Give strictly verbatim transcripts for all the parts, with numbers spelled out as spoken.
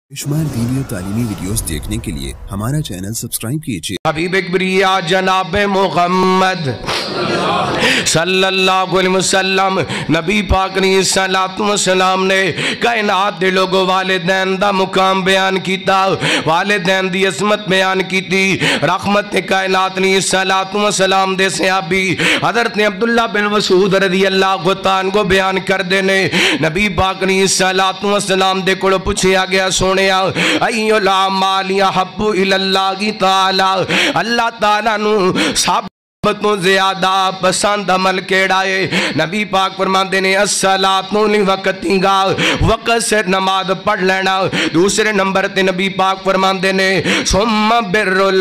शुमार दीनी और तालीमी वीडियोस देखने के लिए हमारा चैनल सब्सक्राइब कीजिए। हबीब किबरिया जनाब मोहम्मद सल्लल्लाहु अलैहि वसल्लम नबी पाक ने सलातो व सलाम ने कायनात दे लोगों वालिदैन दा मुकाम बयान किया, वालिदैन दी अज़मत बयान की। रहमत कायनात ने सलातो व सलाम दे सहाबी हज़रत अब्दुल्ला बिन मसूद रज़ी अल्लाह तआला को बयान कर देने नबी पाक ने सलातो व सलाम दे कोल पूछा गया, सोने हब्बु इलल्लाहि ताला, अल्लाह ताला नू सब तो ज्यादा पसंद अमल केड़ा है? नबी पाक फरमाते ने अस्सलातु लिवक्तिहा, वक्त से नमाज पढ़ लेना। दूसरे नंबर ते नबी पाक फरमाते ने सुम्मा बिर्रुल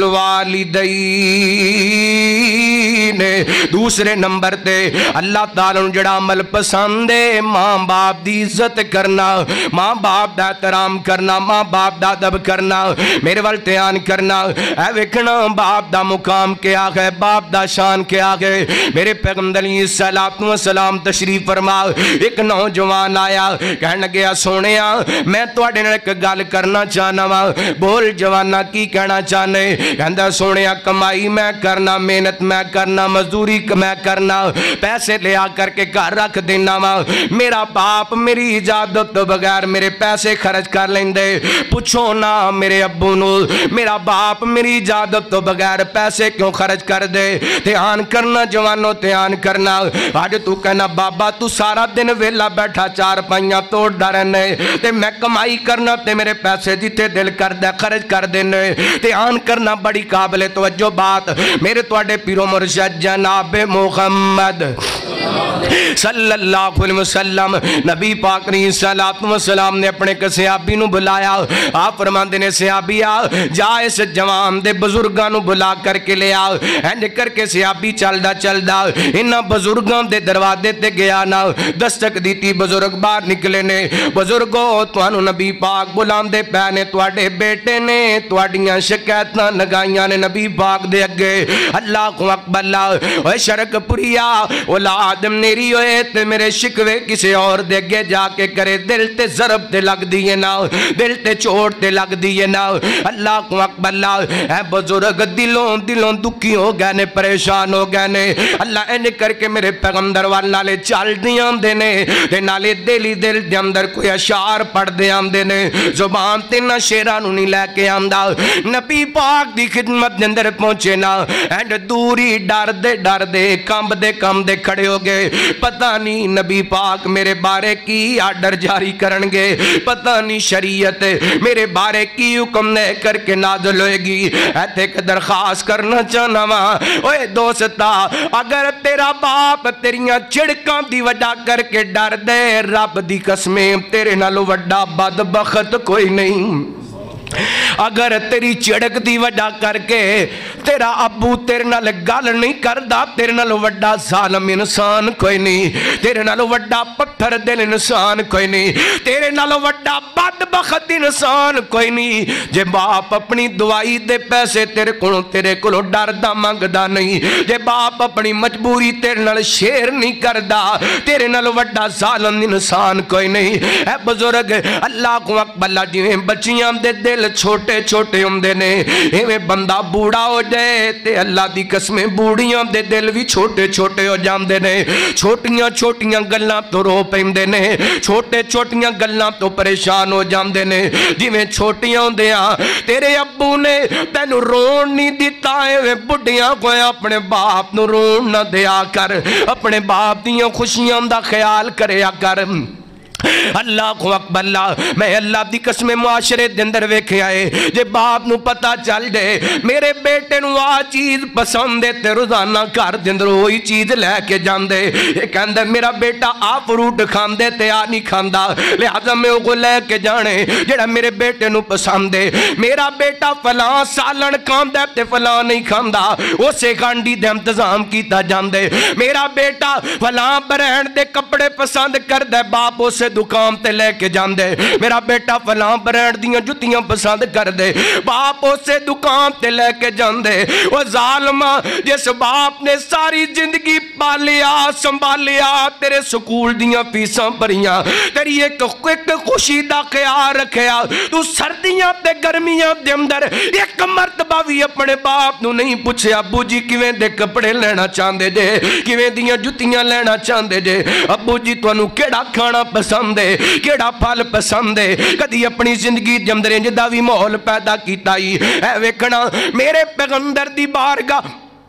वालिदैन, दूसरे नंबर ते अल्लाह ताला नू जड़ा अमल पसंद है मां बाप दी इज्जत करना, मां बाप दा एहतराम करना, मां बाप दा अदब करना, मेरे वाल ध्यान करना। ऐ वेखना बाप दा मुकाम क्या है, बाप दा शान क्या है। मेरे पैगंबर सलातो व सलाम तशरीफ फरमा। एक नौजवान आया कहन लगे, सोनिया मैं तुहाडे नाल एक गल करना चाहना वा। बोल जवाना की कहना चाहने? कहंदा सोनिया कमाई मैं करना, मेहनत मैं करना, मजदूरी मैं करना, पैसे लिया करके घर रख देना वा। मेरा बाप मेरी इजाजत तो बगैर मेरे पैसे खर्च कर लेंदे। पूछो ना मेरे अब्बू नू, मेरा बाप मेरी इजाजत तो बगैर पैसे क्यों खर्च कर दे? ध्यान करना जवानों, ध्यान करना। अज तू कहना बाबा तू सारा दिन वेला बैठा चार पाइयां तोड़दा रहना ते मैं कमाई करना ते मेरे पैसे जिथे दिल करदा खर्च कर देने। ध्यान करना, बड़ी काबिले तवज्जो बात। मेरे तुहाडे पीरो मुर्शिद जनाब मोहम्मद सल्लल्लाहु अलैहि वसल्लम नबी पाक ने सलातो व सलाम ने अपने एक सहाबी नू बुलाया। आप फरमांदे ने सहाबिया जा इस जवान दे बुजुर्गां नू बुला करके ले आ। इंज करके सहाबी चलदा चलदा इन्हां बुजुर्गां दे दरवाजे ते गया ना, दस्तक दी बुजुर्ग बाहर निकले ने। बुजुर्गो तुहानू नबी पाक बुलांदे पै ने, तुहाडे बेटे ने तुहाडियां शिकायतां लगाईयां ने नबी पाक दे अगे। अल्लाहु अकबर। ओए शरकपुरिया औलाद मेरी होए ते मेरे शिकवे किसी और दे अगे जाके करे, दिल ते ज़रब ते लगदी है ना, दिल ते चोट ते लगदी है ना। अल्लाहु अकबर। ऐ बुजुर्ग दिलों दिलों दुखी हो गए ने, परेशान हो गए ने। अल्लाह इन्ज करके मेरे पैगंबर वाल नाले चलदे आंदे ने ते नाले दिल ही दिल दे अंदर कोई अशार पढ़दे आंदे ने। जुबान ते ना शेरां नू नहीं लैके आंदा। नबी पाक दी खिदमत दे अंदर पहुंचे ना, एंड दूरी डरदे डरदे कंबदे कंबदे खड़े हो गए। पता नहीं नबी पाक मेरे बारे की आर्डर जारी करनगे, पता नहीं शरीयत मेरे बारे की हुक्म दे करके नाज़िल होएगी। ऐथे एक दरखास्त करना चाहना वा। ओए दोस्ता अगर तेरा बाप तेरियां चिड़कां दी वजह करके डर दे, रब दी कसमें तेरे नालों वड्डा बदबख्त कोई नहीं। अगर तेरी चिड़क दी वजह करके तेरा अब्बू तेरे नाल गल नहीं करदा, तेरे नाल वड्डा जालिम इंसान कोई नहीं, तेरे नाल वड्डा पत्थर दिल इंसान कोई नहीं, तेरे नाल वड्डा बदबख्त इंसान कोई नहीं। जे बाप अपनी दवाई दे पैसे तेरे कोलों तेरे कोलों डरदा मंगदा नहीं, जे बाप अपनी मजबूरी तेरे नाल शेयर नहीं करदा, तेरे नाल वड्डा जालिम इंसान कोई नहीं। ऐ बुजुर्ग अल्लाहु अकबर। जिवें बच्चियां दे दिल छोटे छोटे होंदे ने, इवें बंदा बूढ़ा हो जाए ते अल्लाह दी कसमें बूढ़ियां दे दिल भी छोटे छोटे हो जाते ने। छोटियां छोटियां गल्लां तो रो पैंदे ने, छोटे छोटियां गल्लां तो परेशान हो जाते ने। जिवें छोटियां होंदियां तेरे अब्बू ने तैनू रोन नहीं दिता, इवें बुढ़ियां कोई अपने बाप नू रोन ना दिया कर, अपने बाप दियां खुशियां दा ख्याल करया कर। अल्लाहु अकबर। मैं अल्लाह दी कसम मुआशरे दे अंदर वेखिया है, जे बाप नू पता चल जाए मेरे बेटे नू आ चीज पसंद है ते रोजाना घर दे अंदर वही चीज लैके जांदे। ये कहंदा मेरा बेटा आ फ्रूट खांदे ते आ नहीं खांदा, लिहाजा मैं वो लैके जाने जेड़ा मेरे बेटे नू पसंद है। मेरा बेटा फलां सालन खांदा ते फलां नहीं खांदा, उसे खांडी दे इंतजाम कीता जांदे। मेरा बेटा फलां ब्रांड दे कपड़े पसंद करदा, बाप उसे दुकान ते लेके जांदे, मेरा बेटा फलां ब्रांड दियां जुत्तियां पसंद कर दे, बाप उसे दुकान ते लेके जांदे। ओ जालमा, जिस बाप ने सारी जिंदगी पालिया संभालिया, तेरे स्कूल दियां फीसां भरियां, तेरी एक एक खुशी दा ख्याल रखिया, तू सर्दियां ते गर्मियां दे अंदर एक मरतबा भी अपने बाप नू नहीं पूछया अब्बू जी किवें दे कपड़े लेना चाहते जे, किवें दियां जुत्तियां लेना चाहते जे, अब्बू जी तुहानू केड़ा खाना पसंद है, केड़ा फल पसंद है। कदी अपनी जिंदगी दे अंदर इंज दा भी माहौल पैदा कीता ही है वेखना मेरे पैगंबर दी बारगाह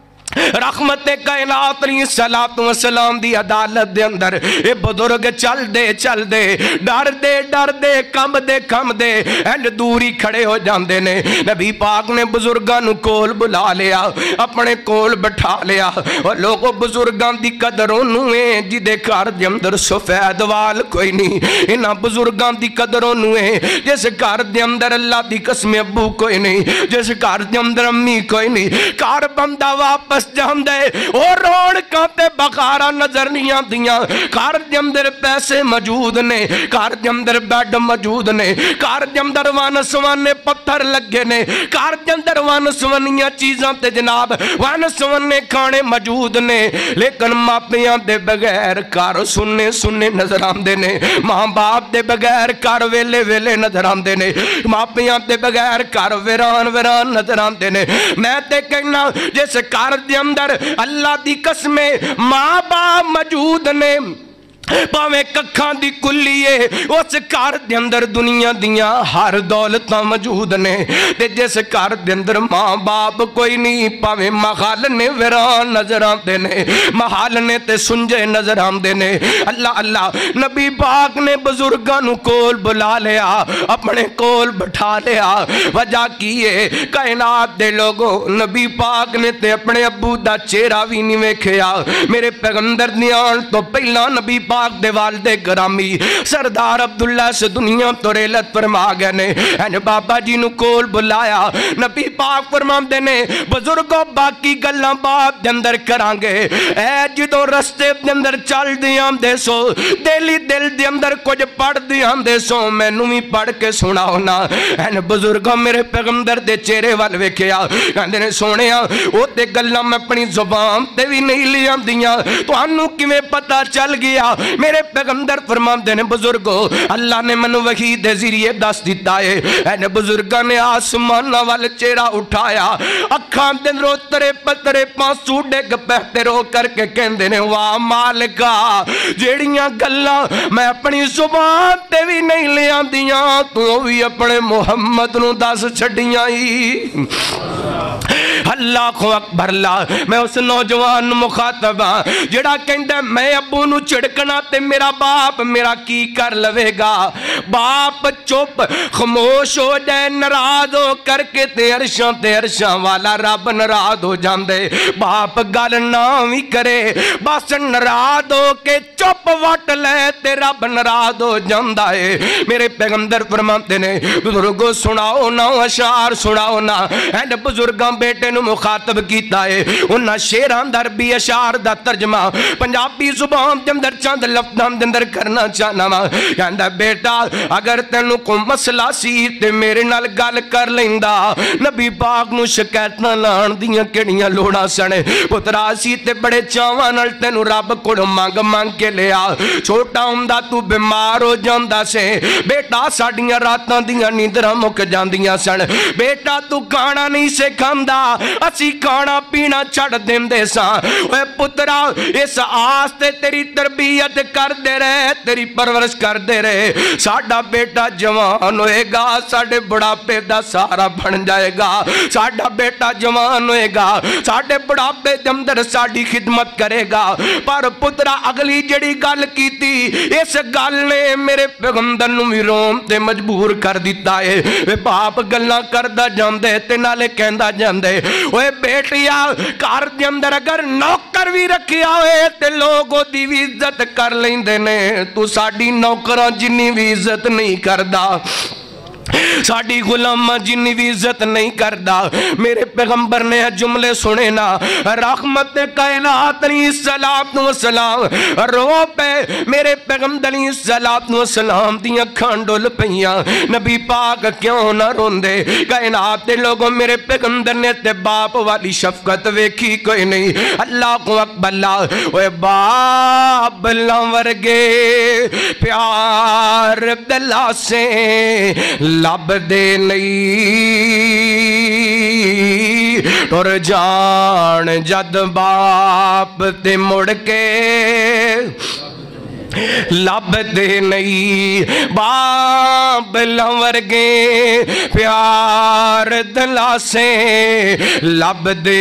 रहमत कायनात सलात व सलाम दी अदालत दे अंदर ये बुजुर्ग चल दे चल दे डर दे डर दे कम दे कम दे एंड दूरी खड़े हो जाते ने। नबी पाक ने बुजुर्गों नू कोल बुला लिया, अपने कोल बिठा लिया। और लोगों बुजुर्गों की कदर उन्होंने है जिदे घर दे अंदर सफेद वाल कोई नहीं, इन्हां बुजुर्गों की कदर उन्होंने है जिस घर दे अंदर अल्लाह की कसम अब्बू कोई नहीं, जिस घर दे अंदर अम्मी कोई नहीं। घर बंदा वापस जांदे और रौनकां ते बखारा नजर नहीं आंदियां। घर दे अंदर पैसे मौजूद ने, घर दे अंदर बेड मौजूद ने, घर दे अंदर वन सवन्ने पत्थर लगे ने, घर दे अंदर वन सवन्नियां चीज़ां ते जनाब वन सवन्ने खाने मौजूद ने, लेकिन मापियां दे बगैर घर सुन्ने सुन्ने नजर आंदे ने, मां बाप दे बगैर घर वेले वेले नजर आंदे ने, मापियां दे बगैर घर वीरान वीरान नजर आंदे ने। मैं ते कहना जिस घर दे अंदर अल्लाह दी कसमे मां बाप मौजूद ने, भावें कखा दी कुल्ली है, उस घर दे अंदर दुनिया दियां हर दौलत मौजूद ने। ते जिस घर दे अंदर मां बाप कोई नहीं, भावें महल ने वीरान नजर आते ने, महल ने ते सुंजे नजर आते ने। अल्लाह अल्लाह नबी पाक ने बुजुर्गों नू कोल बुला लिया, अपने कोल बिठा लिया। वजह की है कायनात दे लोगों, नबी पाक ने ते अपने अब्बू दा चेहरा भी नहीं वेखिया। मेरे पैगंबर दी आन तो पहला नबी पाक दे वालिद गिरामी सरदार अब्दुल्ला से दुनिया तो रेलत फरमा गए ने। एन बाबा जी नू कोल बुलाया, नबी पाक फरमांदे ने बुजुर्गों बाकी गल्लां बाद दे अंदर करांगे, ऐ जदों रस्ते दे अंदर चलदे आंदे सो दिली दिल दे अंदर कुछ पढ़दे आंदे सो मैनू भी पढ़ के सुनाओ ना। एन बुजुर्गों मेरे पैगंबर दे चेहरे वाल वेखिया, कहंदे ने सोहणिया ओ ते गल्लां मैं अपनी जुबान ते भी नहीं लियांदियां, तुहानू किवें पता चल गया। मेरे पैगंबर फरमाते ने बुजुर्गो अल्लाह ने मैनू वही दे जरिए दस दिता है। एने बुजुर्गों ने आसमान वाल चेहरा उठाया, अखां दे अंदरों तरे पतरे पांसू डिग पैते रो करके कहंदे ने वाह मालिका, जेड़ियां गल्लां मैं अपनी जुबान ते भी नहीं लियांदियां तू भी अपने मुहम्मद नू दस छड्डियां ही। अल्लाह को अकबर ला। मैं उस नौजवान मुखातब हां जेड़ा कहंदा मैं अब्बू नू झिड़कना ते मेरा बाप मेरा की कर लवेगा। बाप चुप खामोश हो जाए, नाराज हो करके ते अरशां ते अरशां वाला रब नाराज हो जांदे। बाप गल ना भी करे बस नाराज हो के चुप वट ले ते रब नाराज हो जांदा है। मेरे पैगंबर फरमाते ने बुजुर्गो सुनाओ ना अशार सुनाओ ना। एंड बुजुर्गां बेटे नू मुखातब कीता है, उन्हां शेरां दा अरबी अशार दा तर्जमा पंजाबी जुबान दे अंदर चंद लफ्ज़ां दे अंदर करना चाहना वा। कहंदा बेटा अगर तैनू कोई मसला सी ते मेरे नाल गल कर लैंदा, नबी पाक नू शिकायतां लाण दियां किहड़ियां लोड़ां सन। पुत्रा सी ते बड़े चावां नाल तैनू रब कोल मंग मंग के लिया। छोटा हुंदा तू बीमार हो जांदा से, बेटा साडियां रातां दियां नींदरां मुक जांदियां सन। बेटा तू खाना नहीं से खांदा, असी खाना पीना छड़ देंदे सां। ओए पुत्रा इस आस ते तेरी तरबियत करदे रहे, तेरी परवरिश करदे रहे। साडा बेटा जवान होएगा, साडे बुढ़ापे दा सहारा बन जाएगा। साडा बेटा जवान होएगा, साडे बुढ़ापे दे अंदर साडी खिदमत करेगा। पर पुत्रा अगली जड़ी गल कीती, इस गल ने मेरे पैगंबर नू भी रोम ते मजबूर कर दिता है। वे बाप गल्लां करदा जांदे ते नाले कहंदा जांदे ओए बेटिया घर दे अंदर अगर नौकर भी रखिया होए ते लोग ओदी भी इज्जत कर लैंदे ने, तू साडी नौकरां जिन्नी भी इज्जत नहीं करदा। साडी गुलामा जिन्नी भी इज्जत नहीं करदा। मेरे पैगंबर ने जुमले सुने ना, रहमत कायनात सलात व सलाम रो पे मेरे पैगंबर सलात व सलाम दी अखां डुल पईयां। नबी पाक क्यों ना रोंदे? कायनात दे लोगों मेरे पैगंबर ने ते बाप वाली शफकत वेखी कोई नहीं। अल्लाह को अकबल्ला ओए बाप बल्ला वर्गे प्यार दला से लब दे नहीं और जान जद बाप ते मुड़ के लभदे नहीं। बाप वर्गे प्यार दलासे लभदे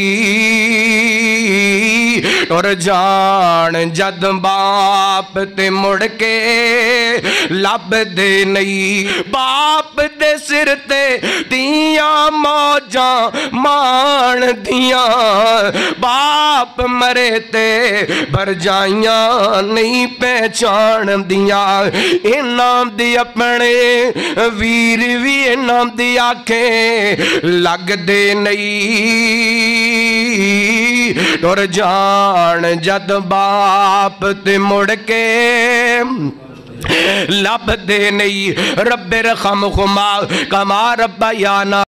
नहीं और जान जद बाप ते मुड़ के लभदे नहीं। बाप दे सिर ते दिया मौजा मान दिया, बाप मरे ते भरजाइयां नहीं पहचान दिया। इनाम दी अपने वीर भी इनाम दी आखे लगदे नहीं और जान जद बाप ते मुड़ के लभदे नहीं। रब्बे रखम खुमा कमा रब्बा याना